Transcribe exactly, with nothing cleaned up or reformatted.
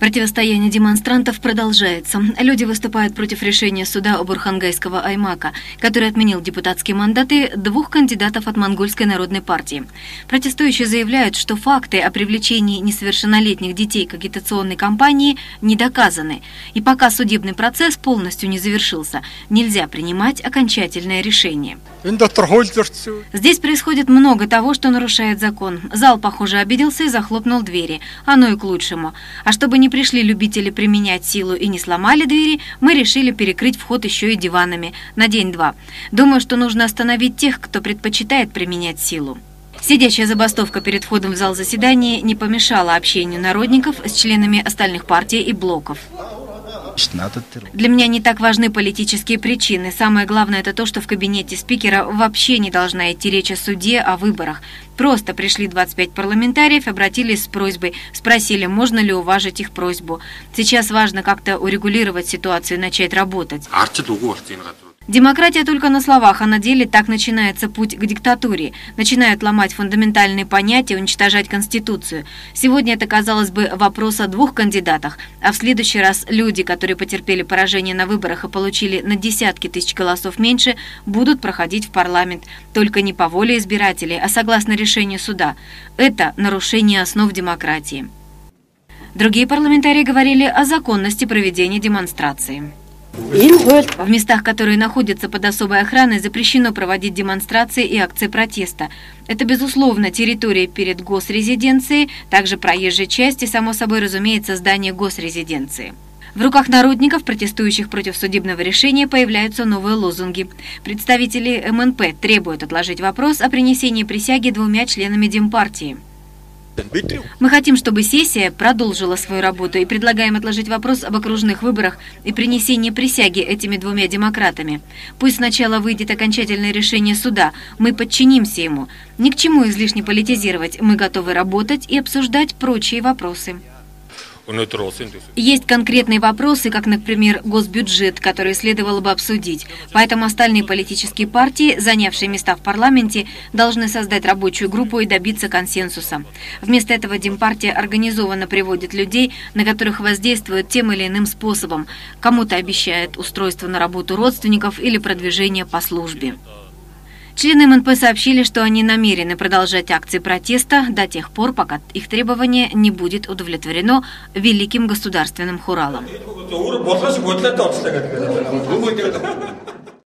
Противостояние демонстрантов продолжается. Люди выступают против решения суда Обурхангайского аймака, который отменил депутатские мандаты двух кандидатов от Монгольской народной партии. Протестующие заявляют, что факты о привлечении несовершеннолетних детей к агитационной кампании не доказаны, и пока судебный процесс полностью не завершился, нельзя принимать окончательное решение. Здесь происходит много того, что нарушает закон. Зал, похоже, обиделся и захлопнул двери. Оно и к лучшему. А чтобы не пришли любители применять силу и не сломали двери, мы решили перекрыть вход еще и диванами на день-два. Думаю, что нужно остановить тех, кто предпочитает применять силу. Сидячая забастовка перед входом в зал заседания не помешала общению народников с членами остальных партий и блоков. Для меня не так важны политические причины. Самое главное это то, что в кабинете спикера вообще не должна идти речь о суде, о выборах. Просто пришли двадцать пять парламентариев, обратились с просьбой, спросили, можно ли уважить их просьбу. Сейчас важно как-то урегулировать ситуацию и начать работать. Демократия только на словах, а на деле так начинается путь к диктатуре. Начинают ломать фундаментальные понятия, уничтожать Конституцию. Сегодня это, казалось бы, вопрос о двух кандидатах, а в следующий раз люди, которые потерпели поражение на выборах и получили на десятки тысяч голосов меньше, будут проходить в парламент. Только не по воле избирателей, а согласно решению суда. Это нарушение основ демократии. Другие парламентарии говорили о законности проведения демонстрации. В местах, которые находятся под особой охраной, запрещено проводить демонстрации и акции протеста. Это, безусловно, территория перед госрезиденцией, также проезжая часть и, само собой разумеется, здание госрезиденции. В руках народников, протестующих против судебного решения, появляются новые лозунги. Представители эм эн пэ требуют отложить вопрос о принесении присяги двумя членами Демпартии. Мы хотим, чтобы сессия продолжила свою работу и предлагаем отложить вопрос об окружных выборах и принесении присяги этими двумя демократами. Пусть сначала выйдет окончательное решение суда, мы подчинимся ему. Ни к чему излишне политизировать, мы готовы работать и обсуждать прочие вопросы. Есть конкретные вопросы, как, например, госбюджет, который следовало бы обсудить. Поэтому остальные политические партии, занявшие места в парламенте, должны создать рабочую группу и добиться консенсуса. Вместо этого Демпартия организованно приводит людей, на которых воздействует тем или иным способом. Кому-то обещает устройство на работу родственников или продвижение по службе. Члены эм эн пэ сообщили, что они намерены продолжать акции протеста до тех пор, пока их требование не будет удовлетворено великим государственным хуралом.